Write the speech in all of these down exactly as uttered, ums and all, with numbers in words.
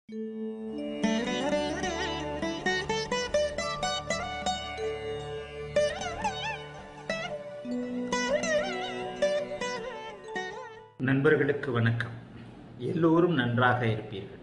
நண்பர்களுக்கு வணக்கம். எல்லோரும் நன்றாக இருப்பீர்கள்.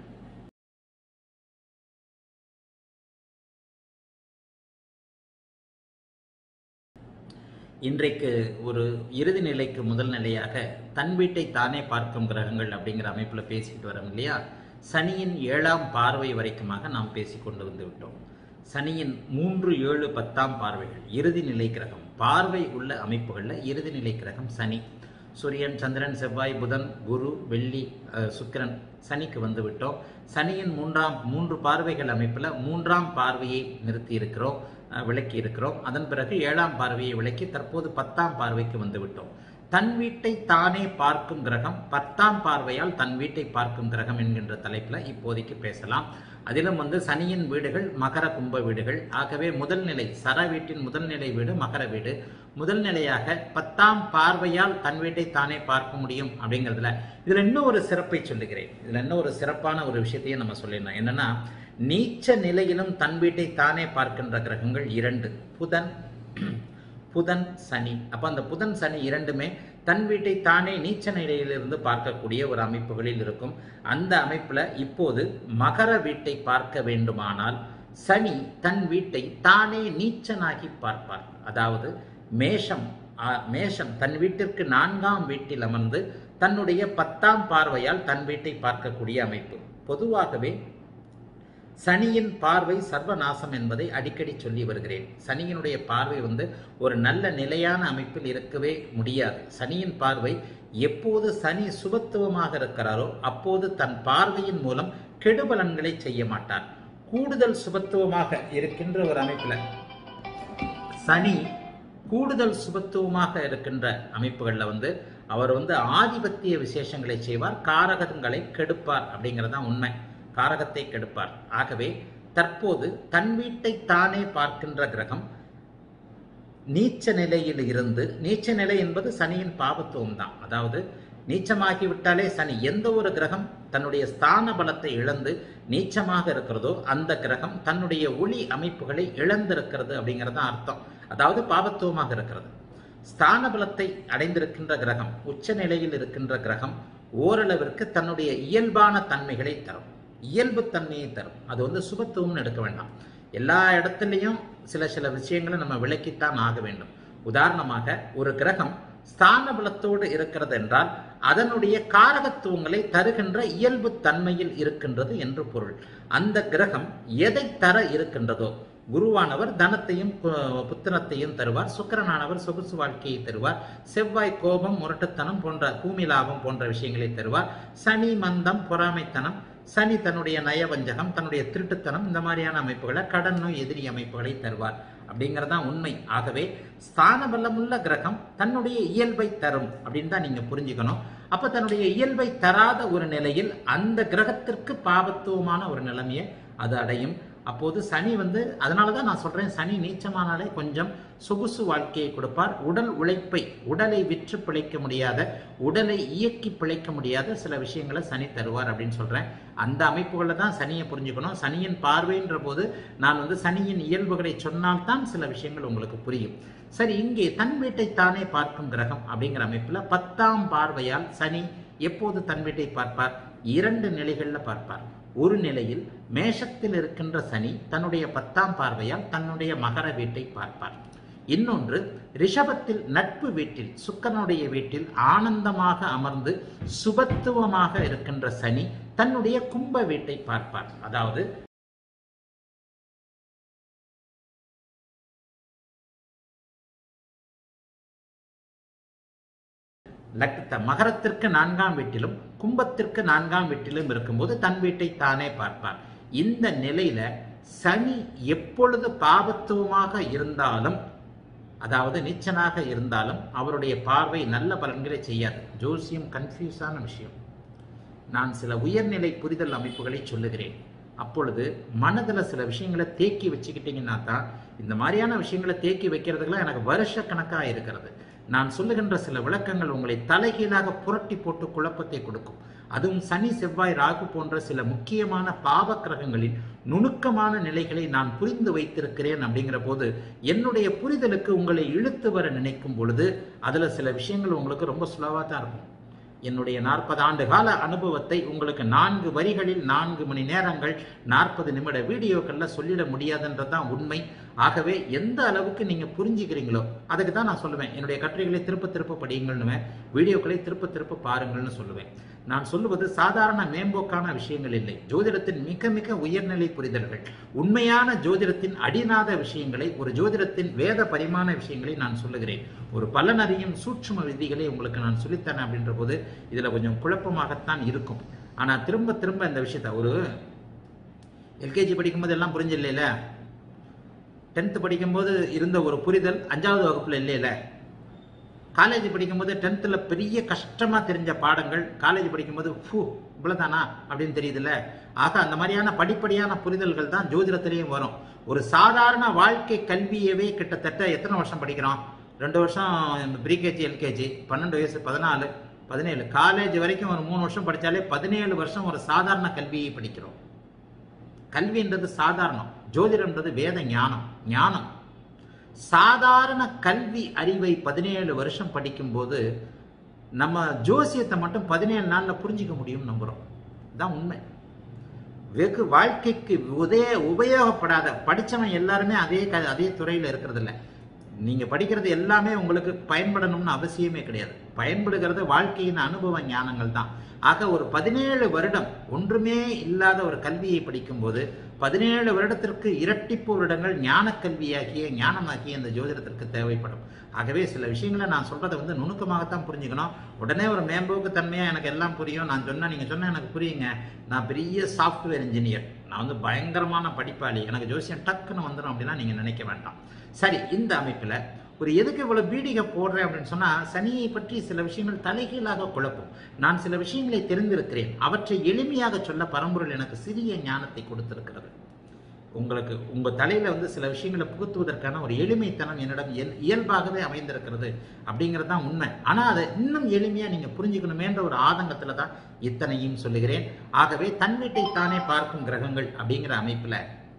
இன்றைக்கு ஒரு இறுதி நிலைக்கு முதல் நிலையாக தன் வீட்டை தானே பார்க்கும் கிரகங்கள் அப்படிங்கிற அமைப்புல பேசிக்கிட்டு வரோம் இல்லையா? சனியின் ஏழாம் பார்வை வரைக்குமாக நாம் பேசிக்கொண்டு வந்து விட்டோம். சனியின் மூன்று ஏழு பத்தாம் பார்வைகள் இறுதி நிலை கிரகம். பார்வை உள்ள அமைப்புகள்ல இறுதி நிலை கிரகம் சனி. சூரியன், சந்திரன், செவ்வாய், புதன், குரு, வெள்ளி, சுக்கிரன், சனிக்கு வந்து விட்டோம். சனியின் மூன்றாம் மூன்று பார்வைகள் அமைப்புல மூன்றாம் பார்வையை நிறுத்தி இருக்கிறோம், விளக்கி இருக்கிறோம். அதன் பிறகு ஏழாம் பார்வையை விளக்கி தற்போது பத்தாம் பார்வைக்கு வந்து விட்டோம். தன் வீட்டை தானே பார்க்கும் கிரகம், பத்தாம் பார்வையால் தன் வீட்டை பார்க்கும் கிரகம் என்கின்ற தலைப்புல இப்போதைக்கு பேசலாம். அதிலும் வந்து சனியின் வீடுகள் மகர கும்ப வீடுகள். ஆகவே முதல் நிலை சர வீட்டின் முதல் நிலை வீடு மகர வீடு. முதல் நிலையாக பத்தாம் பார்வையால் தன் வீட்டை தானே பார்க்க முடியும் அப்படிங்கிறதுல இதுல இன்னும் ஒரு சிறப்பை சொல்லுகிறேன். இதுல இன்னும் ஒரு சிறப்பான ஒரு விஷயத்தையும் நம்ம சொல்லிடலாம். என்னன்னா, நீச்ச நிலையிலும் தன் வீட்டை தானே பார்க்கின்ற கிரகங்கள் இரண்டு, புதன் புதன் சனி. அப்ப அந்த புதன் சனி இரண்டுமே தன் வீட்டை தானே நீச்ச நிலையிலிருந்து பார்க்கக்கூடிய ஒரு அமைப்புகளில் இருக்கும். அந்த அமைப்புல இப்போது மகர வீட்டை பார்க்க வேண்டுமானால் சனி தன் வீட்டை தானே நீச்சனாகி பார்ப்பார். அதாவது மேஷம் மேஷம் தன் வீட்டிற்கு நான்காம் வீட்டில் அமர்ந்து தன்னுடைய பத்தாம் பார்வையால் தன் வீட்டை பார்க்கக்கூடிய அமைப்பு. பொதுவாகவே சனியின் பார்வை சர்வநாசம் என்பதை அடிக்கடி சொல்லி வருகிறேன். சனியினுடைய பார்வை வந்து ஒரு நல்ல நிலையான அமைப்பில் இருக்கவே முடியாது. சனியின் பார்வை எப்போது சனி சுபத்துவமாக இருக்கிறாரோ அப்போது தன் பார்வையின் மூலம் கெடுபலன்களை செய்ய மாட்டார். கூடுதல் சுபத்துவமாக இருக்கின்ற ஒரு அமைப்புல சனி கூடுதல் சுபத்துவமாக இருக்கின்ற அமைப்புகள்ல வந்து அவர் வந்து ஆதிபத்திய விசேஷங்களை செய்வார், காரகங்களை கெடுப்பார். அப்படிங்கிறதான் உண்மை. காரகத்தை கெடுப்பார். ஆகவே தற்போது தன் வீட்டை தானே பார்க்கின்ற கிரகம் நீச்ச நிலையில் இருந்து, நீச்ச நிலை என்பது சனியின் பாவத்துவம் தான். அதாவது நீச்சமாகி விட்டாலே சனி, எந்த ஒரு கிரகம் தன்னுடைய ஸ்தான பலத்தை இழந்து நீச்சமாக இருக்கிறதோ அந்த கிரகம் தன்னுடைய ஒளி அமைப்புகளை இழந்திருக்கிறது அப்படிங்கிறது அர்த்தம். அதாவது பாவத்துவமாக இருக்கிறது. ஸ்தான பலத்தை அடைந்திருக்கின்ற கிரகம், உச்ச நிலையில் இருக்கின்ற கிரகம் ஓரளவிற்கு தன்னுடைய இயல்பான தன்மைகளை தரும், இயல்பு தன்மையை தரும். அது வந்து சுபத்துவம்னு எடுக்க வேண்டாம். எல்லா இடத்துலையும் சில சில விஷயங்களை நம்ம விளக்கித்தான் ஆக வேண்டும். உதாரணமாக ஒரு கிரகம் ஸ்தான பலத்தோடு இருக்கிறது என்றால் அதனுடைய காரகத்துவங்களை தருகின்ற இயல்பு தன்மையில் இருக்கின்றது என்று பொருள். அந்த கிரகம் எதை தர இருக்கின்றதோ, குருவானவர் தனத்தையும் புத்திரத்தையும் தருவார், சுக்கிரனானவர் சொகுசு வாழ்க்கையை தருவார், செவ்வாய் கோபம், முரட்டுத்தனம் போன்ற பூமி லாபம் போன்ற விஷயங்களை தருவார், சனி மந்தம், பொறாமைத்தனம், சனி தன்னுடைய நயவஞ்சகம், தன்னுடைய திருட்டுத்தனம், இந்த மாதிரியான அமைப்புகளை, கடன் நோய் எதிரி அமைப்புகளை தருவார். அப்படிங்கறதான் உண்மை. ஆகவே ஸ்தான பலமுள்ள கிரகம் தன்னுடைய இயல்பை தரும் அப்படின்னு தான் நீங்க புரிஞ்சுக்கணும். அப்ப தன்னுடைய இயல்பை தராத ஒரு நிலையில் அந்த கிரகத்திற்கு பாவத்துவமான ஒரு நிலைமையை அது அடையும். அப்போது சனி வந்து, அதனாலதான் நான் சொல்றேன், சனி நீச்சமானாலே கொஞ்சம் சொகுசு வாழ்க்கையை கொடுப்பார். உடல் உழைப்பை, உடலை விற்று பிழைக்க முடியாத, உடலை இயக்கி பிழைக்க முடியாத சில விஷயங்களை சனி தருவார் அப்படின்னு சொல்றேன். அந்த அமைப்புகளை தான் சனியை புரிஞ்சுக்கணும். சனியின் பார்வைன்ற போது நான் வந்து சனியின் இயல்புகளை சொன்னால்தான் சில விஷயங்கள் உங்களுக்கு புரியும். சரி, இங்கே தன் வீட்டை தானே பார்க்கும் கிரகம் அப்படிங்கிற அமைப்புல பத்தாம் பார்வையால் சனி எப்போது தன் வீட்டை பார்ப்பார்? இரண்டு நிலைகள்ல பார்ப்பார். ஒரு நிலையில் மேஷத்தில் இருக்கின்ற சனி தன்னுடைய பத்தாம் பார்வையால் தன்னுடைய மகர வீட்டை பார்ப்பார். இன்னொன்று ரிஷபத்தில் நட்பு வீட்டில், சுக்கிரனுடைய வீட்டில் ஆனந்தமாக அமர்ந்து சுபத்துவமாக இருக்கின்ற சனி தன்னுடைய கும்ப வீட்டை பார்ப்பார். அதாவது மகரத்திற்கு நான்காம் வீட்டிலும் கும்பத்திற்கு நான்காம் வீட்டிலும் இருக்கும்போது தன் வீட்டை தானே பார்ப்பார். இந்த நிலையில சனி எப்பொழுது பாவத்துவமாக இருந்தாலும், அதாவது நீச்சனாக இருந்தாலும், அவருடைய பார்வை நல்ல பலன்களை செய்யாது. ஜோசியம் கன்ஃபியூஸான விஷயம். நான் சில உயர்நிலை புரிதல் அமைப்புகளை சொல்லுகிறேன். அப்பொழுது மனதில் சில விஷயங்களை தேக்கி வச்சுக்கிட்டீங்கன்னா தான், இந்த மாதிரியான விஷயங்களை தேக்கி வைக்கிறதுக்கெல்லாம் எனக்கு வருஷ கணக்காக இருக்கிறது. நான் சொல்லுகின்ற சில விளக்கங்கள் உங்களை தலைகீழாக புரட்டி போட்டு குழப்பத்தை கொடுக்கும். அதுவும் சனி செவ்வாய் ராகு போன்ற சில முக்கியமான பாவ கிரகங்களின் நுணுக்கமான நிலைகளை நான் புரிந்து வைத்திருக்கிறேன் அப்படிங்கிற போது என்னுடைய புரிதலுக்கு உங்களை இழுத்து வர நினைக்கும் பொழுது அதுல சில விஷயங்கள் உங்களுக்கு ரொம்ப சுலவா தான் இருக்கும். என்னுடைய நாற்பது ஆண்டு கால அனுபவத்தை உங்களுக்கு நான்கு வரிகளில் நான்கு மணி நேரங்கள் நாற்பது நிமிட வீடியோக்கள்ல சொல்லிட முடியாதுன்றதுதான் உண்மை. ஆகவே எந்த அளவுக்கு நீங்க புரிஞ்சுக்கிறீங்களோ அதுக்கு தான் நான் சொல்லுவேன். என்னுடைய கட்டுரைகளை திருப்ப திருப்ப படியுங்கள்னு, வீடியோக்களை திருப்ப திருப்ப பாருங்கள்னு சொல்லுவேன். நான் சொல்லுவது சாதாரண மேம்போக்கான விஷயங்கள் இல்லை. ஜோதிடத்தின் மிக மிக உயர்நிலை புரிதல்கள், உண்மையான ஜோதிடத்தின் அடிநாத விஷயங்களை, ஒரு ஜோதிடத்தின் வேத பரிமாண விஷயங்களை நான் சொல்லுகிறேன். ஒரு பலனறியும் சூட்சும விதிகளை உங்களுக்கு நான் சொல்லித்தரேன் அப்படின்ற போது இதுல கொஞ்சம் குழப்பமாகத்தான் இருக்கும். ஆனா திரும்ப திரும்ப இந்த விஷயத்த ஒரு எல்கேஜி படிக்கும்போது எல்லாம் புரிஞ்சு இல்லையில, டென்த் படிக்கும்போது இருந்த ஒரு புரிதல் அஞ்சாவது வகுப்புல இல்லையில, காலேஜ் படிக்கும்போது டென்த்ல பெரிய கஷ்டமா தெரிஞ்ச பாடங்கள் காலேஜ் படிக்கும்போது ஃபூ இவ்வளவுதானா அப்படின்னு தெரியுதுல்ல. ஆக அந்த மாதிரியான படிப்படியான புரிதல்கள் தான் ஜோதிடத்திலையும் வரும். ஒரு சாதாரண வாழ்க்கை கல்வியவே கிட்டத்தட்ட எத்தனை வருஷம் படிக்கிறோம்? ரெண்டு வருஷம் ப்ரீகேஜி எல்கேஜி, பன்னெண்டு வயசு பதினாலு பதினேழு, காலேஜ் வரைக்கும் ஒரு மூணு வருஷம் படிச்சாலே பதினேழு வருஷம் ஒரு சாதாரண கல்வியை படிக்கிறோம். கல்வின்றது சாதாரணம், ஜோதிடம்ன்றது வேத ஞானம். ஞானம் சாதாரண கல்வி அறிவை பதினேழு வருஷம் படிக்கும் போது நம்ம ஜோசியத்தை மட்டும் பதினேழு நாள்ல புரிஞ்சிக்க முடியும் நம்புறோம். இதுதான் உண்மை. வெகு வாழ்க்கைக்கு உதய உபயோகப்படாத படிச்சவன் எல்லாருமே அதே அதே துறையில இருக்கிறது இல்லை. நீங்க படிக்கிறது எல்லாமே உங்களுக்கு பயன்படணும்னு அவசியமே கிடையாது. பயன்படுகிறது வாழ்க்கையின் அனுபவ ஞானங்கள் தான். ஆக ஒரு பதினேழு வருடம் ஒன்றுமே இல்லாத ஒரு கல்வியை படிக்கும் போது பதினேழு வருடத்திற்கு இரட்டிப்பு வருடங்கள் ஞான கல்வியாகிய ஞானமாகிய இந்த ஜோதிடத்திற்கு தேவைப்படும். ஆகவே சில விஷயங்களை நான் சொல்றதை வந்து நுணுக்கமாகத்தான் புரிஞ்சுக்கணும். உடனே ஒரு மேம்போக்கு தன்மையா எனக்கு எல்லாம் புரியும், நான் சொன்னா நீங்க சொன்னா எனக்கு புரியுங்க, நான் பெரிய சாஃப்ட்வேர் இன்ஜினியர், நான் வந்து பயங்கரமான படிப்பாளி, எனக்கு ஜோசியம் டக்குன்னு வந்துடும் அப்படின்னா நீங்க நினைக்க வேண்டாம். சரி, இந்த அமைப்புல ஒரு எதுக்கு இவ்வளவு பீடிகை போடுறேன் அப்படின்னு சொன்னா, சனியை பற்றி சில விஷயங்கள் தலைகீழாக குழப்பம். நான் சில விஷயங்களை தெரிந்திருக்கிறேன், அவற்றை எளிமையாக சொல்ல பரம்பொருள் எனக்கு சிறிய ஞானத்தை கொடுத்திருக்கிறது. உங்களுக்கு உங்க தலையில வந்து சில விஷயங்களை புகுத்துவதற்கான ஒரு எளிமைத்தனம் என்னிடம் இயல்பாகவே அமைந்திருக்கிறது அப்படிங்கிறது தான் உண்மை. ஆனா அதை இன்னும் எளிமையா நீங்க புரிஞ்சுக்கணுமேன்ற ஒரு ஆதங்கத்துல தான் இத்தனையும் சொல்லுகிறேன். ஆகவே தன் வீட்டை தானே பார்க்கும் கிரகங்கள் அப்படிங்கிற அமைப்புல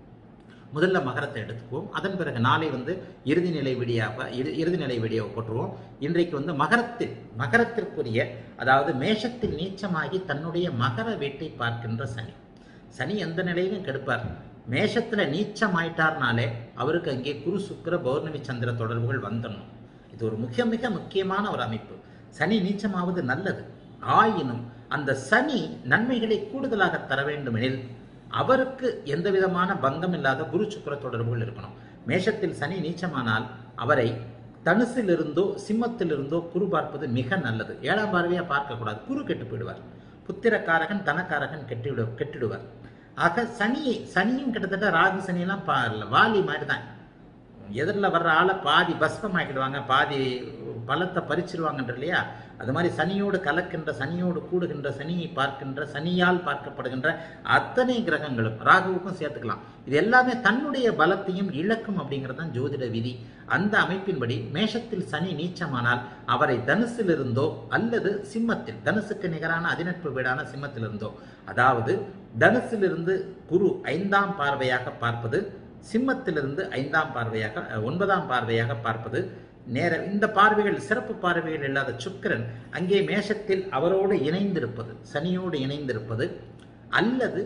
முதல்ல மகரத்தை எடுத்துக்குவோம். அதன் பிறகு நாளை வந்து இறுதிநிலை வீடியோவை இறுதிநிலை வீடியோவை போட்டுருவோம். இன்றைக்கு வந்து மகரத்தில் மகரத்திற்குரிய, அதாவது மேஷத்தில் நீச்சமாகி தன்னுடைய மகர வீட்டை பார்க்கின்ற சனி. சனி எந்த நிலையிலும் கெடுப்பார். மேஷத்துல நீச்சம் ஆயிட்டார்னாலே அவருக்கு அங்கே குரு சுக்கிர பௌர்ணமி சந்திர தொடர்புகள் வந்துடணும். இது ஒரு மிக மிக முக்கியமான ஒரு அமைப்பு. சனி நீச்சமாவது நல்லது, ஆயினும் அந்த சனி நன்மைகளை கூடுதலாக தர வேண்டும் எனில் அவருக்கு எந்த விதமான பங்கம் இல்லாத குரு சுக்கிர தொடர்புகள் இருக்கணும். மேஷத்தில் சனி நீச்சமானால் அவரை தனுசிலிருந்தோ சிம்மத்திலிருந்தோ குரு பார்ப்பது மிக நல்லது. ஏழாம் பார்வையா பார்க்க கூடாது, குரு கெட்டு போயிடுவார். புத்திரக்காரகன் தனக்காரகன் கெட்டிவிடு கெட்டிடுவார். ஆக சனியை சனியும் கிட்டத்தட்ட ராகு சனியெல்லாம் பாருல வாலி மாதிரி தான். எதிரில் வர்ற ஆளை பாதி பஸ்பம் ஆக்கிடுவாங்க, பாதி பலத்தை பறிச்சிருவாங்கன்ற இல்லையா. அது மாதிரி சனியோடு கலக்கின்ற, சனியோடு கூடுகின்ற, சனியை பார்க்கின்ற, சனியால் பார்க்கப்படுகின்ற அத்தனை கிரகங்களும் ராகுவுக்கும் சேர்த்துக்கலாம். இது எல்லாமே தன்னுடைய பலத்தையும் இழக்கும் அப்படிங்கிறது தான் ஜோதிட விதி. அந்த அமைப்பின்படி மேஷத்தில் சனி நீச்சமானால் அவரை தனுசிலிருந்தோ அல்லது சிம்மத்தில், தனுசுக்கு நிகரான அதிநட்பு வீடான சிம்மத்திலிருந்தோ, அதாவது தனுசிலிருந்து குரு ஐந்தாம் பார்வையாக பார்ப்பது, சிம்மத்திலிருந்து ஐந்தாம் பார்வையாக ஒன்பதாம் பார்வையாக பார்ப்பது, நேர இந்த பார்வைகள் சிறப்பு பார்வைகள் இல்லாத சுக்கிரன் அங்கே மேஷத்தில் அவரோடு இணைந்திருப்பது, சனியோடு இணைந்திருப்பது, அல்லது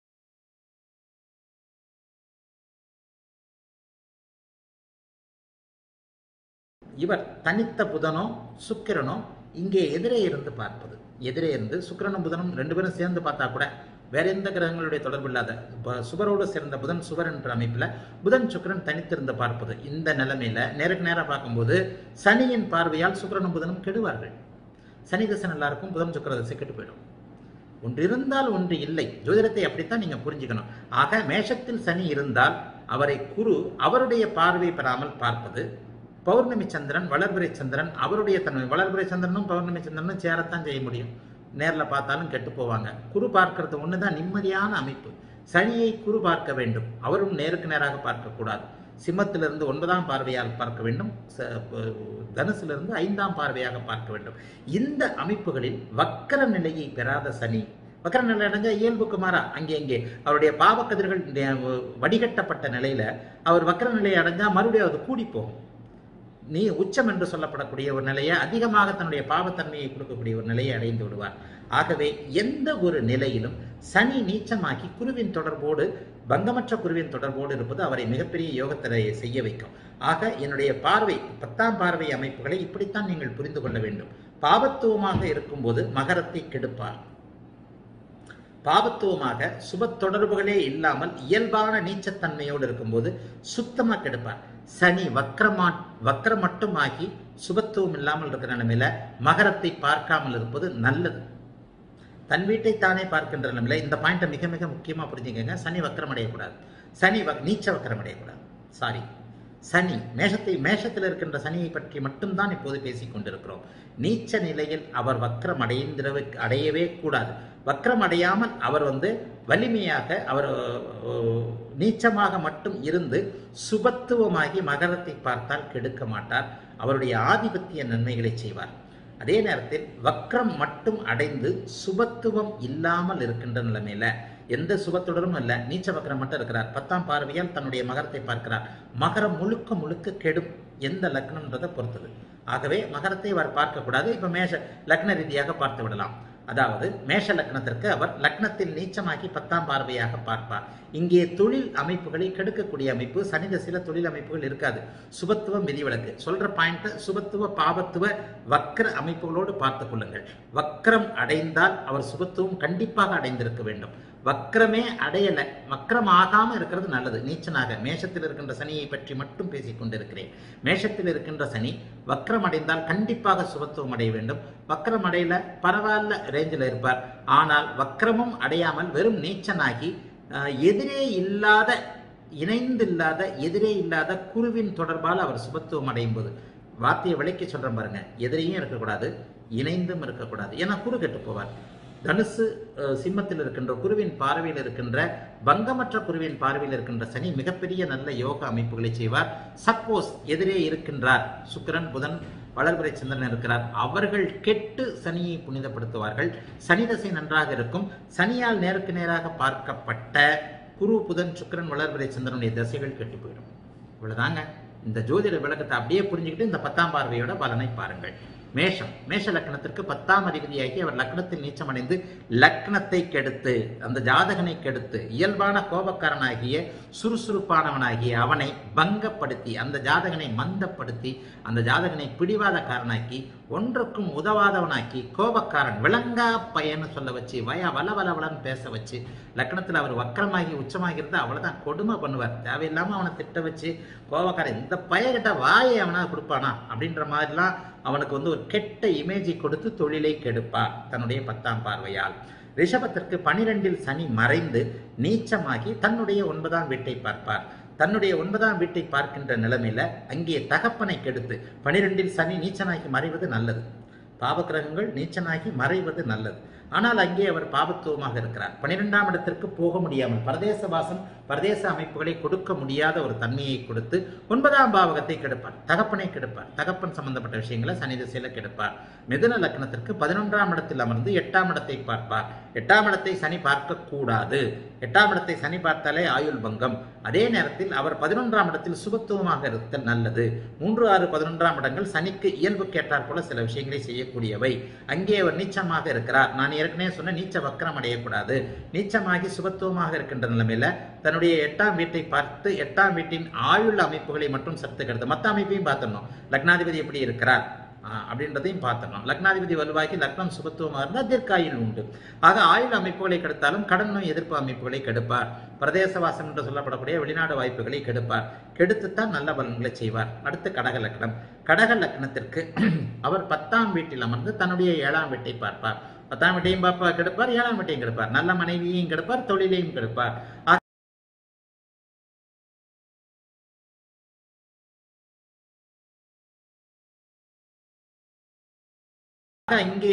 இவர் தனித்த புதனோ சுக்கிரனோ இங்கே எதிரே இருந்து பார்ப்பது. எதிரே இருந்து சுக்கிரனும் புதனும் ரெண்டு பேரும் சேர்ந்து பார்த்தா கூட வேற எந்த கிரகங்களுடைய தொடர்பு இல்லாத சுபரோடு சேர்ந்த புதன் சுவர் என்ற அமைப்புல புதன் சுக்கிரன் தனித்திருந்து பார்ப்பது. இந்த நிலைமையில நேருக்கு நேரம் பார்க்கும்போது சனியின் பார்வையால் சுக்கிரனும் புதனும் கெடுவார்கள். சனி தசை நல்லா இருக்கும், புதன் சுக்கிர தசை கெட்டு போயிடும். ஒன்று இருந்தால் ஒன்று இல்லை. ஜோதிடத்தை அப்படித்தான் நீங்க புரிஞ்சுக்கணும். ஆக மேஷத்தில் சனி இருந்தால் அவரை குரு அவருடைய பார்வை பெறாமல் பார்ப்பது. பௌர்ணமி சந்திரன் வளர்பிறை சந்திரன் அவருடைய தன்மை, வளர்பிறை சந்திரனும் பௌர்ணமி சந்திரனும் சேரத்தான் செய்ய முடியும், நேரில் பார்த்தாலும் கெட்டு போவாங்க. குரு பார்க்கறது ஒண்ணுதான் நிம்மதியான அமைப்பு. சனியை குரு பார்க்க வேண்டும், அவரும் நேருக்கு நேராக பார்க்க கூடாது. சிம்மத்திலிருந்து ஒன்பதாம் பார்வையால் பார்க்க வேண்டும், தனுசிலிருந்து ஐந்தாம் பார்வையாக பார்க்க வேண்டும். இந்த அமைப்புகளில் வக்கர நிலையை பெறாத சனி, வக்கர நிலை அடைஞ்ச இயல்புக்கு மாறா அங்கே அங்கே அவருடைய பாவக்கதிர்கள் வடிகட்டப்பட்ட நிலையில அவர் வக்கர நிலையை அடைஞ்சா மறுபடியும் அது கூடி போகும். நீ உச்சம் என்று சொல்லப்படக்கூடிய ஒரு நிலையை அதிகமாக தன்னுடைய பாவத்தன்மையை கொடுக்கக்கூடிய ஒரு நிலையை அடைந்து விடுவார். ஆகவே எந்த ஒரு நிலையிலும் சனி நீச்சமாக்கி குருவின் தொடர்போடு, பங்கமற்ற குருவின் தொடர்போடு இருப்பது அவரை மிகப்பெரிய யோகத்தை செய்ய வைக்கும். ஆக என்னுடைய பார்வை, பத்தாம் பார்வை அமைப்புகளை இப்படித்தான் நீங்கள் புரிந்து கொள்ள வேண்டும். பாவத்துவமாக இருக்கும்போது மகரத்தை கெடுப்பார். பாவத்துவமாக சுப தொடர்புகளே இல்லாமல் இயல்பான நீச்சத்தன்மையோடு இருக்கும்போது சுத்தமா கெடுப்பார். சனி வக்ரமா வக்ரம் மட்டும் ஆகி சுபத்துவம் இல்லாமல் இருக்கிற நிலைமையில மகரத்தை பார்க்காமல் இருப்பது நல்லது. தன் வீட்டை தானே பார்க்கின்ற நிலைமையில இந்த பாயிண்ட்டை மிக மிக முக்கியமா புரிஞ்சுக்கங்க. சனி வக்ரம் அடையக்கூடாது, சனி நீச்ச வக்ரம் அடையக்கூடாது. சாரி, சனி மேஷத்தை மேஷத்தில் இருக்கின்ற சனியை பற்றி மட்டும்தான் இப்போது பேசிக் கொண்டிருக்கிறோம். நீச்ச நிலையில் அவர் வக்ரம் அடைந்திர அடையவே கூடாது. வக்ரம் அடையாமல் அவர் வந்து வலிமையாக அவர் நீச்சமாக மட்டும் இருந்து சுபத்துவமாகி மகரத்தை பார்த்தால் கெடுக்க மாட்டார். அவருடைய ஆதிபத்திய நன்மைகளை செய்வார். அதே நேரத்தில் வக்ரம் மட்டும் அடைந்து சுபத்துவம் இல்லாமல் இருக்கின்ற நிலைமையில எந்த சுபத்துடனும் இல்ல, நீச்ச வக்ரம் மட்டும் இருக்கிறார். பத்தாம் பார்வையால் தன்னுடைய மகரத்தை பார்க்கிறார். மகரம் முழுக்க முழுக்க கெடும், எந்த லக்னம்ன்றதை பொறுத்தது. ஆகவே மகரத்தை அவர் பார்க்க கூடாது. இப்ப மேஷ லக்ன ரீதியாக பார்த்து விடலாம். அதாவது மேஷ லக்னத்திற்கு அவர் லக்னத்தில் நீச்சமாக்கி பத்தாம் பார்வையாக பார்ப்பார். இங்கே தொழில் அமைப்புகளை கெடுக்கக்கூடிய அமைப்பு சனி திசையில தொழில் அமைப்புகள் இருக்காது. சுபத்துவம் விதிவிலக்கு சொல்ற பாயிண்ட் சுபத்துவ பாவத்துவ வக்ர அமைப்புகளோடு பார்த்துக் கொள்ளுங்கள். வக்ரம் அடைந்தால் அவர் சுபத்துவம் கண்டிப்பாக அடைந்திருக்க வேண்டும். வக்ரமே அடையல, வக்ரம் ஆகாம இருக்கிறது நல்லது. நீச்சனாக மேஷத்தில் இருக்கின்ற சனியை பற்றி மட்டும் பேசிக் கொண்டிருக்கிறேன். மேஷத்தில் இருக்கின்ற சனி வக்ரம் அடைந்தால் கண்டிப்பாக சுபத்துவம் அடைய வேண்டும். வக்ரம் அடையல பரவாயில்ல ரேஞ்சில் இருப்பார். ஆனால் வக்ரமும் அடையாமல் வெறும் நீச்சனாகி எதிரே இல்லாத இணைந்து இல்லாத எதிரே இல்லாத குருவின் தொடர்பால் அவர் சுபத்துவம் அடையும் போது, வார்த்தையை விளக்கி சொல்றேன் பாருங்க, எதிரையும் இருக்கக்கூடாது இணைந்தும் இருக்கக்கூடாது. ஏன்னா குரு கெட்டு போவார். தனுசு சிம்மத்தில் இருக்கின்ற குருவின் பார்வையில் இருக்கின்ற பங்கமற்ற குருவின் பார்வையில் இருக்கின்ற சனி மிகப்பெரிய நல்ல யோக அமைப்புகளை செய்வார். சப்போஸ் எதிரே இருக்கின்றார் சுக்கிரன் புதன் வளர்பிறை சந்திரன் இருக்கிறார், அவர்கள் கெட்டு சனியை புனிதப்படுத்துவார்கள். சனி தசை நன்றாக இருக்கும். சனியால் நேருக்கு நேராக பார்க்கப்பட்ட குரு புதன் சுக்கிரன் வளர்பிறை சந்திரனுடைய தசைகள் கெட்டு போயிடும். இவ்வளவுதாங்க. இந்த ஜோதிட விளக்கத்தை அப்படியே புரிஞ்சுக்கிட்டு இந்த பத்தாம் பார்வையோட பலனை பாருங்கள். மேஷம் மேஷ லக்னத்திற்கு பத்தாம் அதிபதியாகி அவர் லக்னத்தில் நீச்சமடைந்து லக்னத்தை கெடுத்து அந்த ஜாதகனை கெடுத்து இயல்பான கோபக்காரனாகிய சுறுசுறுப்பானவனாகிய அவனை பங்கப்படுத்தி அந்த ஜாதகனை மந்தப்படுத்தி அந்த ஜாதகனை பிடிவாதக்காரனாக்கி ஒன்றுக்கும் உதவாதவனாக்கி கோபக்காரன் விளங்கா பையன்னு சொல்ல வச்சு வய வள வளவளன்னு பேச வச்சு லக்னத்தில் அவர் வக்கரமாகி உச்சமாகி இருந்தால் அவ்வளவுதான் கொடுமை பண்ணுவார். தேவையில்லாம அவனை திட்ட வச்சு கோபக்காரன் இந்த பையகிட்ட வாயை அவனா கொடுப்பானா அப்படின்ற மாதிரிலாம் அவனுக்கு வந்து ஒரு கெட்ட இமேஜை கொடுத்து தொழிலை கெடுப்பார் தன்னுடைய பத்தாம் பார்வையால். ரிஷபத்திற்கு பனிரெண்டில் சனி மறைந்து நீச்சமாகி தன்னுடைய ஒன்பதாம் வீட்டை பார்ப்பார். தன்னுடைய ஒன்பதாம் வீட்டை பார்க்கின்ற நிலைமையில அங்கே தகப்பனை கெடுத்து பனிரெண்டில் சனி நீச்சனாகி மறைவது நல்லது. பாவக்கிரகங்கள் நீச்சனாகி மறைவது நல்லது. ஆனால் அங்கே அவர் பாவத்துவமாக இருக்கிறார். பனிரெண்டாம் இடத்திற்கு போக முடியாமல் பரதேச வாசம் பரதேச அமைப்புகளை கொடுக்க முடியாத ஒரு தன்மையை கொடுத்து ஒன்பதாம் பாவகத்தை கெடுப்பார். தகப்பனை கெடுப்பார். தகப்பன் சம்பந்தப்பட்ட விஷயங்களை சனி திசையில கெடுப்பார். மிதுன லக்னத்திற்கு பதினொன்றாம் இடத்தில் அமர்ந்து எட்டாம் இடத்தை பார்ப்பார். எட்டாம் இடத்தை சனி பார்க்க கூடாது. எட்டாம் இடத்தை சனி பார்த்தாலே ஆயுள் பங்கம். அதே நேரத்தில் அவர் பதினொன்றாம் இடத்தில் சுபத்துவமாக இருத்தல் நல்லது. மூன்று ஆறு பதினொன்றாம் இடங்கள் சனிக்கு இயல்பு கேட்டார் போல சில விஷயங்களை செய்யக்கூடியவை. அங்கே அவர் நீச்சமாக இருக்கிறார். நான் ஏற்கனவே சொன்ன நீச்ச வக்கரம் அடையக்கூடாது. நீச்சமாகி சுபத்துவமாக இருக்கின்ற நிலைமையில தன்னுடைய எட்டாம் வீட்டை பார்த்து எட்டாம் வீட்டின் ஆயுள் அமைப்புகளை மட்டும் சத்துக்கிறது. மற்ற அமைப்பையும் பார்த்தணும். லக்னாதிபதி எப்படி இருக்கிறார் அப்படின்றதையும் பார்த்தணும். லக்னாதிபதி வலுவாகி லக்னம் சுபத்துவமாக இருந்தால் தீர்க்காயுள் உண்டு. ஆக ஆயுள் அமைப்புகளை கெடுத்தாலும் கடன் நோய் எதிர்ப்பு அமைப்புகளை கெடுப்பார். பிரதேசவாசம் என்று சொல்லப்படக்கூடிய வெளிநாடு வாய்ப்புகளை கெடுப்பார். கெடுத்துத்தான் நல்ல பலன்களை செய்வார். அடுத்து கடக லக்னம். கடக லக்னத்திற்கு அவர் பத்தாம் வீட்டில் அமர்ந்து தன்னுடைய ஏழாம் வீட்டை பார்ப்பார். பத்தாம் வீட்டையும் பார்ப்பா கெடுப்பார், ஏழாம் வீட்டையும் கெடுப்பார். நல்ல மனைவியையும் கெடுப்பார், தொழிலையும் கெடுப்பார். இங்கே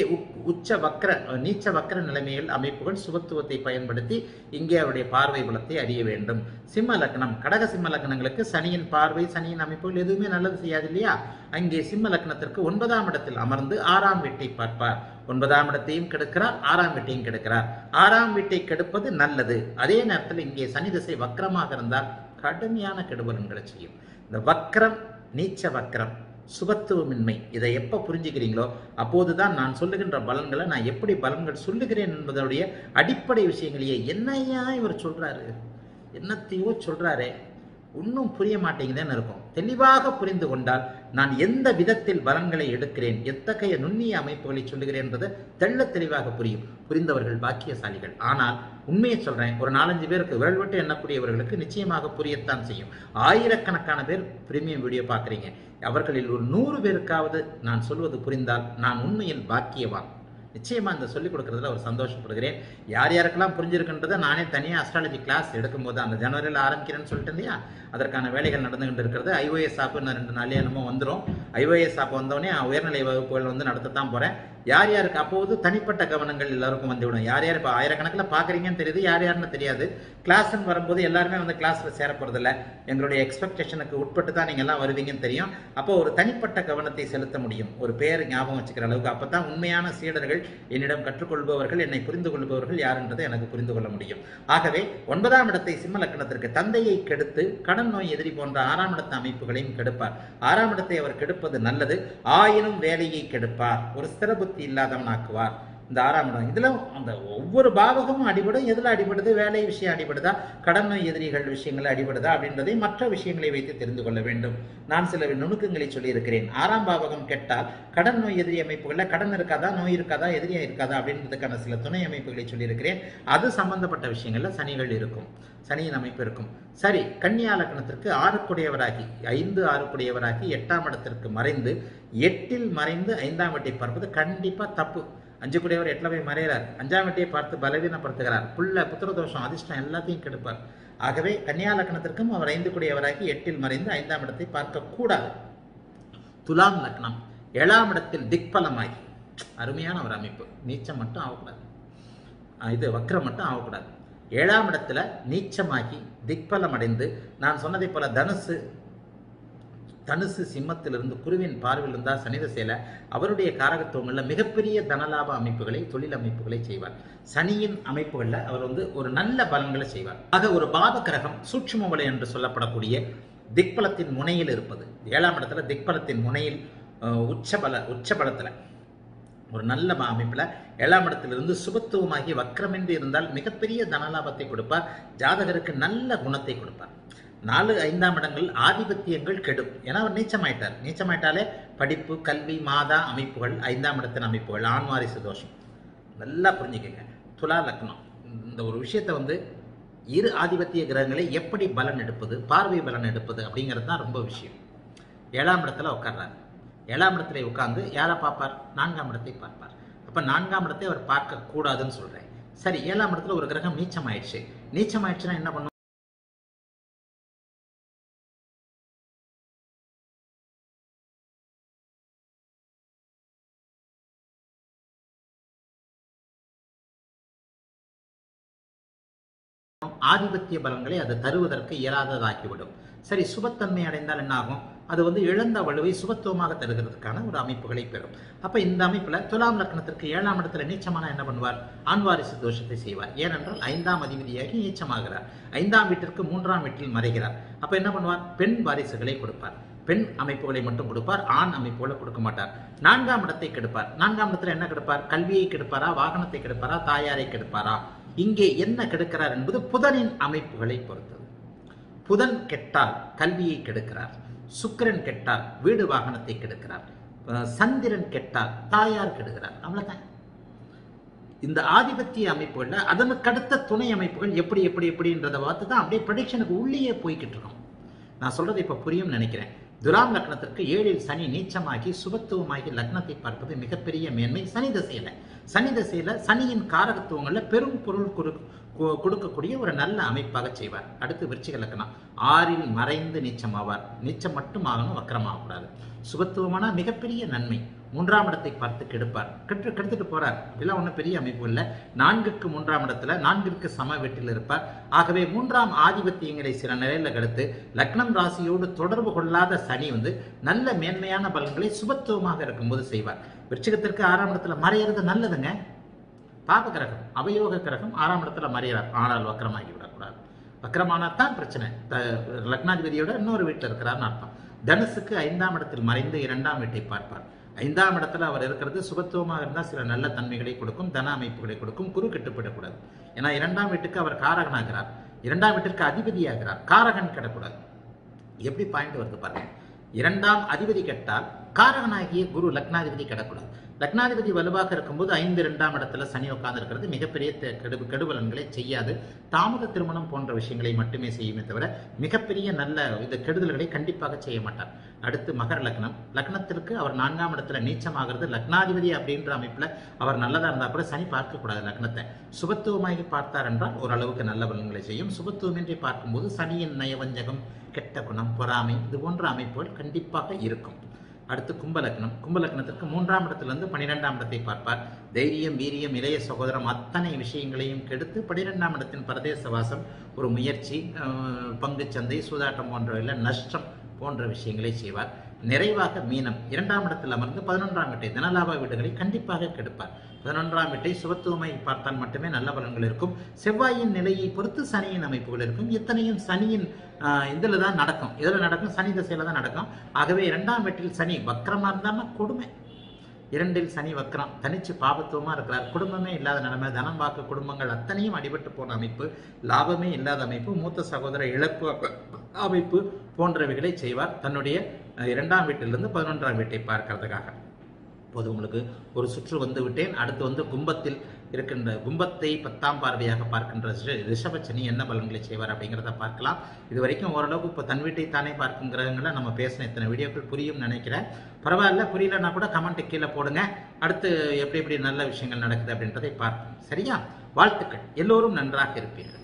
உச்ச வக்ர நீச்ச வக்ர நிலைமையில் அமைப்புகள் சுபத்துவத்தை பயன்படுத்தி இங்கே அவருடைய பார்வை பலத்தை அறிய வேண்டும். சிம்ம லக்னம், கடக சிம்ம லக்னங்களுக்கு சனியின் பார்வை சனியின் அமைப்புகள் எதுவுமே நல்லது செய்யாது இல்லையா? அங்கே சிம்ம லக்னத்திற்கு ஒன்பதாம் இடத்தில் அமர்ந்து ஆறாம் வீட்டை பார்ப்பார். ஒன்பதாம் இடத்தையும் கெடுக்கிறார், ஆறாம் வீட்டையும் கெடுக்கிறார். ஆறாம் வீட்டை கெடுப்பது நல்லது. அதே நேரத்தில் இங்கே சனி திசை வக்ரமாக இருந்தால் கடுமையான கெடுபலன்களை செய்யும். இந்த வக்ரம், நீச்ச வக்ரம், சுபத்துவமின்மை, இதை எப்ப புரிஞ்சுக்கிறீங்களோ அப்போதுதான் நான் சொல்லுகின்ற பலன்களை நான் எப்படி பலன்கள் சொல்லுகிறேன் என்பதனுடைய அடிப்படை விஷயங்களையே என்னையா இவர் சொல்றாரு, என்னத்தையோ சொல்றாரே, இன்னும் புரிய மாட்டேங்குதுன்னு இருக்கும். தெளிவாக புரிந்து கொண்டால் நான் எந்த விதத்தில் பலன்களை எடுக்கிறேன், எத்தகைய நுண்ணிய அமைப்புகளை சொல்லுகிறேன் என்பது தெள்ள தெளிவாக புரியும். புரிந்தவர்கள் பாக்கியசாலிகள். ஆனால் உண்மையை சொல்றேன், ஒரு நாலஞ்சு பேருக்கு விரல்விட்டு எண்ணக்கூடியவர்களுக்கு நிச்சயமாக புரியத்தான் செய்யும். ஆயிரக்கணக்கான பேர் பிரீமியம் வீடியோ பார்க்குறீங்க, அவர்களில் ஒரு நூறு பேருக்காவது நான் சொல்வது புரிந்தால் நான் உண்மையில் பாக்கியவான். நிச்சயமா இந்த சொல்லிக் கொடுக்கறதுல ஒரு சந்தோஷப்படுகிறேன். யார் யாருக்கெல்லாம் புரிஞ்சிருக்குன்றதை நானே தனியாக அஸ்ட்ராலஜி கிளாஸ் எடுக்கும்போது அந்த ஜனவரியில் ஆரம்பிக்கிறேன்னு சொல்லிட்டு இல்லையா, அதற்கான வேலைகள் நடந்துகிட்டு இருக்கிறது. ஐஓஎஸ் ஆப்பு நான் ரெண்டு நாளே என்னமோ வந்துடும். ஐஓஎஸ் ஆப் வந்தோடனே உயர்நிலை வகுப்புகள் வந்து நடத்தத்தான் போறேன். யார் யாருக்கு அப்போது தனிப்பட்ட கவனங்கள் எல்லாருக்கும் வந்துவிடும். யார் யார் இப்போ ஆயிரக்கணக்கில் பார்க்குறீங்கன்னு தெரியுது, யார் யாருன்னு தெரியாது. கிளாஸ்ன்னு வரும்போது எல்லாருமே வந்து கிளாஸில் சேர போகிறதில்ல. எங்களுடைய எக்ஸ்பெக்டேஷனுக்கு உட்பட்டு தான் நீங்கள் எல்லாம் வருவீங்கன்னு தெரியும். அப்போ ஒரு தனிப்பட்ட கவனத்தை செலுத்த முடியும், ஒரு பேர் ஞாபகம் வச்சுக்கிற அளவுக்கு. அப்போ தான் உண்மையான சீடர்கள், என்னிடம் கற்றுக்கொள்பவர்கள், என்னை புரிந்து கொள்பவர்கள் யாருன்றதை எனக்கு புரிந்து கொள்ள முடியும். ஆகவே ஒன்பதாம் இடத்தை சிம்ம லக்னத்திற்கு தந்தையை கெடுத்து கடன் நோய் எதிரி போன்ற ஆறாம் இடத்த அமைப்புகளையும் கெடுப்பார். ஆறாம் இடத்தை அவர் கெடுப்பது நல்லது. ஆயினும் வேலையை கெடுப்பார், ஒரு ஸ்திர இல்லாதவன் ஆக்குவார். இந்த ஆறாம் இடம் இதுல அந்த ஒவ்வொரு பாவகமும் அடிபடும். எதுல அடிபடுது? வேலை விஷயம் அடிபடுதா, கடன் நோய் எதிரிகள் விஷயங்கள் அடிபடுதா அப்படின்றதை மற்ற விஷயங்களை வைத்து தெரிந்து கொள்ள வேண்டும். நான் சில நுணுக்கங்களை சொல்லி இருக்கிறேன். ஆறாம் பாவகம் கெட்டால் கடன் நோய் எதிரி அமைப்புகள்ல கடன் இருக்காதா, நோய் இருக்காதா, எதிரியா இருக்காதா அப்படின்றதுக்கான சில துணை அமைப்புகளை சொல்லியிருக்கிறேன். அது சம்பந்தப்பட்ட விஷயங்கள்ல சனிகள் இருக்கும், சனியின் அமைப்பு இருக்கும். சரி, கன்னியா லக்னத்திற்கு ஆறுக்குடையவராகி ஐந்து ஆறுக்குடையவராகி எட்டாம் இடத்திற்கு மறைந்து எட்டில் மறைந்து ஐந்தாம் வீட்டை பார்ப்பது கண்டிப்பா தப்பு. அஞ்சு கூடியவர் எட்டுல போய் மறைகிறார், அஞ்சாம் வீட்டையை பார்த்து பலவீனப்படுத்துகிறார், புள்ள புத்திரதோஷம் அதிர்ஷ்டம் எல்லாத்தையும் கெடுப்பார். ஆகவே கன்னியா லக்னத்திற்கும் அவர் ஐந்து கூடியவராகி எட்டில் மறைந்து ஐந்தாம் இடத்தை பார்க்க கூடாது. துலாம் லக்னம் ஏழாம் இடத்தில் திக்பலமாகி, அருமையான ஒரு அமைப்பு, நீச்சம் மட்டும் ஆகக்கூடாது, இது வக்ரம் மட்டும் ஆகக்கூடாது. ஏழாம் இடத்துல நீச்சமாகி திக்பலம் அடைந்து, நான் சொன்னதை போல தனுசு தனுசு சிம்மத்திலிருந்து குருவின் பார்வையில் இருந்தால் சனிதசையில அவருடைய காரகத்துவங்களில் மிகப்பெரிய தனலாப அமைப்புகளை, தொழில் அமைப்புகளை செய்வார். சனியின் அமைப்புகளில் அவர் வந்து ஒரு நல்ல பலன்களை செய்வார். ஆக ஒரு பாவ கிரகம் சூட்சும வலை என்று சொல்லப்படக்கூடிய திக்பலத்தின் முனையில் இருப்பது, ஏழாம் இடத்துல திக்பலத்தின் முனையில் உச்சபல உச்சபலத்துல ஒரு நல்ல அமைப்புல ஏழாம் இடத்திலிருந்து சுபத்துவமாகி வக்ரமின்றி இருந்தால் மிகப்பெரிய தனலாபத்தை கொடுப்பார். ஜாதகருக்கு நல்ல குணத்தை கொடுப்பார். நாலு ஐந்தாம் இடங்கள் ஆதிபத்தியங்கள் கெடும். ஏன்னா அவர் நீச்சமாயிட்டார். நீச்சமாயிட்டாலே படிப்பு, கல்வி, மாதா அமைப்புகள், ஐந்தாம் இடத்தின் அமைப்புகள், ஆண் வாரிசு தோஷம். நல்லா புரிஞ்சுக்கங்க. துலா லக்னம் இந்த ஒரு விஷயத்த வந்து இரு ஆதிபத்திய கிரகங்களை எப்படி பலன் எடுப்பது, பார்வை பலன் எடுப்பது அப்படிங்கிறது தான் ரொம்ப விஷயம். ஏழாம் இடத்துல உட்கார்றாரு. ஏழாம் இடத்துல உட்கார்ந்து யாரை பார்ப்பார்? நான்காம் இடத்தை பார்ப்பார். அப்ப நான்காம் இடத்தை அவர் பார்க்க கூடாதுன்னு சொல்றேன். சரி, ஏழாம் இடத்துல ஒரு கிரகம் நீச்சம் ஆயிடுச்சு. நீச்சம் ஆயிடுச்சுன்னா என்ன பண்ணும்? ஆதிபத்திய பலன்களை அது தருவதற்கு இயலாததாக்கிவிடும். சரி, சுபத்தன்மை அடைந்தால் என்ன ஆகும்? அது வந்து இழந்த வலுவை சுபத்துவமாக தருகிறதுக்கான ஒரு அமைப்புகளை பெறும். அப்ப இந்த அமைப்புல துலாம் லக்னத்திற்கு ஏழாம் இடத்துல நீச்சமான என்ன பண்ணுவார்? ஆண் வாரிசு தோஷத்தை செய்வார். ஏனென்றால் ஐந்தாம் அதிபதியாகி நீச்சமாகிறார். ஐந்தாம் வீட்டிற்கு மூன்றாம் வீட்டில் மறைகிறார். அப்ப என்ன பண்ணுவார்? பெண் வாரிசுகளை கொடுப்பார். பெண் அமைப்புகளை மட்டும் கொடுப்பார், ஆண் அமைப்புகளை கொடுக்க மாட்டார். நான்காம் இடத்தை கெடுப்பார். நான்காம் இடத்துல என்ன கெடுப்பார்? கல்வியை கெடுப்பாரா, வாகனத்தை கெடுப்பாரா, தாயாரை கெடுப்பாரா? இங்கே என்ன கெடுக்கிறார் என்பது புதனின் அமைப்புகளை பொறுத்தது. புதன் கெட்டால் கல்வியை கெடுக்கிறார், சுக்கிரன் கெட்டால் வீடு வாகனத்தை கெடுக்கிறார், சந்திரன் கெட்டால் தாயார் கெடுக்கிறார். அவ்வளவுதான். இந்த ஆதிபத்திய அமைப்புகள்ல அதனுக்கு அடுத்த துணை அமைப்புகள் எப்படி எப்படி எப்படின்றத பார்த்து தான் அப்படியே ப்ரெடிக்ஷனுக்கு உள்ளேயே போய்கிட்டு இருக்கோம். நான் சொல்றது இப்ப புரியும் நினைக்கிறேன். துலாம் லக்னத்திற்கு ஏழில் சனி நீச்சமாகி சுபத்துவமாகி லக்னத்தை பார்ப்பது மிகப்பெரிய மேன்மை. சனி தசையில சனி தசையில சனியின் காரகத்துவங்கள்ல பெரும் பொருள் கொடுக்கக்கூடிய ஒரு நல்ல அமைப்பாக செய்வார். அடுத்து விருச்சிக லக்னம் ஆறில் மறைந்து நீச்சம் ஆவார். நீச்சம் மட்டும் ஆகணும், வக்கரமாகக்கூடாது. சுபத்துவமான மிகப்பெரிய நன்மை. மூன்றாம் இடத்தை பார்த்து கெடுப்பார், கெட்டு கெடுத்துட்டு போறார். அப்படிலாம் ஒன்றும் பெரிய அமைப்பு இல்லை. நான்குக்கு மூன்றாம் இடத்துல நான்கிற்கு சம வீட்டில் இருப்பார். ஆகவே மூன்றாம் ஆதிபத்தியங்களை சில நிலையில கெடுத்து லக்னம் ராசியோடு தொடர்பு கொள்ளாத சனி வந்து நல்ல மேன்மையான பலன்களை சுபத்துவமாக இருக்கும்போது செய்வார். விருச்சிகத்திற்கு ஆறாம் இடத்துல மறையிறது நல்லதுங்க. பாப கிரகம், அவயோக கிரகம் ஆறாம் இடத்துல மறைகிறார். ஆனால் வக்கரமாகி விடக்கூடாது. வக்கரமானத்தான் பிரச்சனை. லக்னாதிபதியோட இன்னொரு வீட்டில் இருக்கிறார்னு அர்த்தம். தனுசுக்கு ஐந்தாம் இடத்தில் மறைந்து இரண்டாம் வீட்டை பார்ப்பார். ஐந்தாம் இடத்துல அவர் இருக்கிறது சுபத்துவமாக இருந்தால் சில நல்ல தன்மைகளை கொடுக்கும், தன அமைப்புகளை கொடுக்கும். குரு கெட்டுப்படக்கூடாது. ஏன்னா இரண்டாம் வீட்டுக்கு அவர் காரகனாகிறார், இரண்டாம் வீட்டிற்கு அதிபதியாகிறார். காரகன் கெடக்கூடாது. எப்படி பாயிண்ட் வருது பாருங்க. இரண்டாம் அதிபதி கெட்டால் காரகனாகிய குரு லக்னாதிபதி கெடக்கூடாது. லக்னாதிபதி வலுவாக இருக்கும்போது ஐந்து இரண்டாம் இடத்துல சனி உட்கார்ந்து இருக்கிறது மிகப்பெரிய கெடு கெடுபலன்களை செய்யாது. தாமத திருமணம் போன்ற விஷயங்களை மட்டுமே செய்யுமே தவிர மிகப்பெரிய நல்ல இந்த கெடுதல்களை கண்டிப்பாக செய்ய மாட்டார். அடுத்து மகர லக்னம். லக்னத்திற்கு அவர் நான்காம் இடத்துல நீச்சமாகிறது. லக்னாதிபதி அப்படின்ற அமைப்புல அவர் நல்லதா இருந்தா கூட சனி பார்க்கக்கூடாது. லக்னத்தை சுபத்துவமாகி பார்த்தார் என்றால் ஓரளவுக்கு நல்ல பலன்களை செய்யும். சுபத்துவமின்றி பார்க்கும்போது சனியின் நயவஞ்சகம், கெட்ட குணம், பொறாமை இது போன்ற அமைப்புகள் கண்டிப்பாக இருக்கும். அடுத்து கும்பலக்னம். கும்பலக்னத்திற்கு மூன்றாம் இடத்திலிருந்து பனிரெண்டாம் இடத்தை பார்ப்பார். தைரியம், வீரியம், இளைய சகோதரம் அத்தனை விஷயங்களையும் கெடுத்து பனிரெண்டாம் இடத்தின் பிரதேச வாசம், ஒரு முயற்சி, பங்கு சந்தை, சூதாட்டம் போன்றவையில் நஷ்டம் போன்ற விஷயங்களை செய்வார். நிறைவாக மீனம். இரண்டாம் இடத்தில் அமர்ந்து பதினொன்றாம் வீட்டை தனலாப வீடுகளை கண்டிப்பாக கெடுப்பார். பதினொன்றாம் வீட்டை சுபத்துவமை பார்த்தால் மட்டுமே நல்ல பலன்கள் இருக்கும். செவ்வாயின் நிலையை பொறுத்து சனியின் அமைப்புகள் இருக்கும். இத்தனையும் சனியின் இதில் தான் நடக்கும். இதில் நடக்கும், சனி திசையில தான் நடக்கும். ஆகவே இரண்டாம் வீட்டில் சனி வக்கரமா இருந்தாலும் கொடுமை. இரண்டில் சனி வக்கரம், தனிச்சு பாபத்துவமா இருக்கிறார். குடும்பமே இல்லாத நிலைமை, தனம் வாக்கு குடும்பங்கள் அத்தனையும் அடிபட்டு போன அமைப்பு, லாபமே இல்லாத அமைப்பு, மூத்த சகோதர இழப்பு அமைப்பு போன்றவைகளை செய்வார். தன்னுடைய இரண்டாம் வீட்டிலிருந்து பதினொன்றாம் வீட்டை பார்க்கறதுக்காக. இப்போது உங்களுக்கு ஒரு சுற்று வந்து விட்டேன். அடுத்து வந்து கும்பத்தில் இருக்கின்ற கும்பத்தை பத்தாம் பார்வையாக பார்க்கின்ற ரிஷபச்சனி என்ன பலன்களை செய்வார் அப்படிங்கிறத பார்க்கலாம். இது வரைக்கும் ஓரளவுக்கு இப்போ தன் வீட்டை தானே பார்க்கும் கிரகங்களை நம்ம பேசின இத்தனை வீடியோக்கள் புரியும் நினைக்கிறேன். பரவாயில்ல, புரியலன்னா கூட கமெண்ட் கீழே போடுங்க. அடுத்து எப்படி எப்படி நல்ல விஷயங்கள் நடக்குது அப்படின்றதை பார்ப்போம். சரியா? வாழ்த்துக்கள். எல்லோரும் நன்றாக இருப்பீர்கள்.